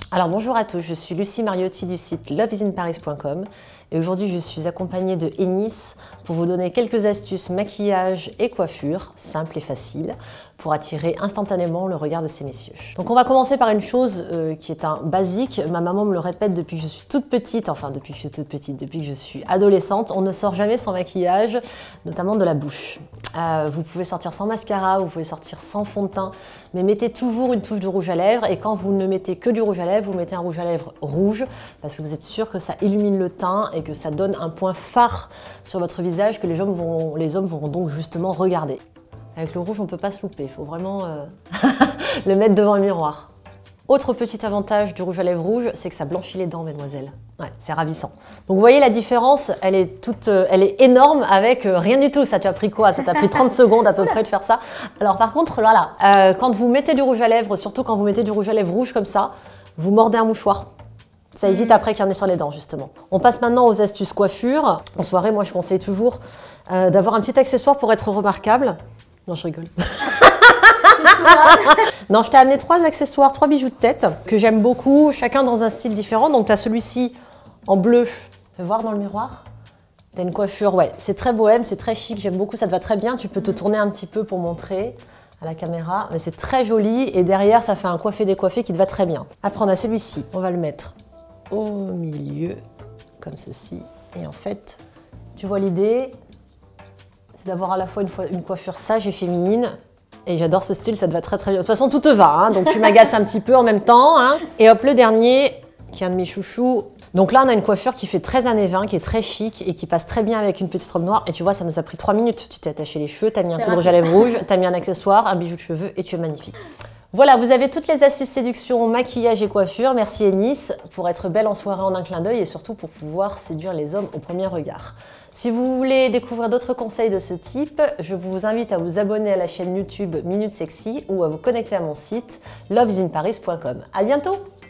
Alors bonjour à tous, je suis Lucie Mariotti du site loveisinparis.com et aujourd'hui je suis accompagnée de Ennis pour vous donner quelques astuces maquillage et coiffure, simples et faciles, pour attirer instantanément le regard de ces messieurs. Donc on va commencer par une chose qui est un basique, ma maman me le répète depuis que je suis toute petite, enfin depuis que je suis toute petite, depuis que je suis adolescente, on ne sort jamais sans maquillage, notamment de la bouche. Vous pouvez sortir sans mascara, vous pouvez sortir sans fond de teint, mais mettez toujours une touche de rouge à lèvres et quand vous ne mettez que du rouge à lèvres, vous mettez un rouge à lèvres rouge parce que vous êtes sûr que ça illumine le teint et que ça donne un point phare sur votre visage que les hommes vont donc justement regarder. Avec le rouge, on ne peut pas se louper, il faut vraiment le mettre devant le miroir. Autre petit avantage du rouge à lèvres rouge, c'est que ça blanchit les dents, mesdemoiselles. Ouais, c'est ravissant. Donc vous voyez la différence, elle est énorme avec rien du tout. Ça, tu as pris quoi? Ça t'a pris 30 secondes à peu près de faire ça. Alors par contre, voilà, quand vous mettez du rouge à lèvres, surtout quand vous mettez du rouge à lèvres rouge comme ça, vous mordez un mouchoir. Ça évite après qu'il y en ait sur les dents, justement. On passe maintenant aux astuces coiffure. En soirée, moi, je conseille toujours d'avoir un petit accessoire pour être remarquable. Non, je rigole. Non, je t'ai amené 3 accessoires, 3 bijoux de tête que j'aime beaucoup, chacun dans un style différent. Donc, tu as celui-ci en bleu. Fais voir dans le miroir. Tu as une coiffure, ouais, c'est très bohème, c'est très chic, j'aime beaucoup, ça te va très bien. Tu peux te tourner un petit peu pour montrer à la caméra. Mais c'est très joli et derrière, ça fait un coiffé-décoiffé qui te va très bien. Après, on a celui-ci. On va le mettre au milieu, comme ceci. Et en fait, tu vois l'idée, c'est d'avoir à la fois une coiffure sage et féminine. Et j'adore ce style, ça te va très très bien. De toute façon, tout te va, hein, donc tu m'agaces un petit peu en même temps. Hein. Et hop, le dernier, qui est un de mes chouchous. Donc là, on a une coiffure qui fait très années 20, qui est très chic et qui passe très bien avec une petite robe noire. Et tu vois, ça nous a pris 3 minutes. Tu t'es attaché les cheveux, tu as mis un peu de rouge à lèvres rouge, tu as mis un accessoire, un bijou de cheveux et tu es magnifique. Voilà, vous avez toutes les astuces séduction, maquillage et coiffure. Merci Ennis pour être belle en soirée en un clin d'œil et surtout pour pouvoir séduire les hommes au premier regard. Si vous voulez découvrir d'autres conseils de ce type, je vous invite à vous abonner à la chaîne YouTube Minute Sexy ou à vous connecter à mon site loveisinparis.com. À bientôt!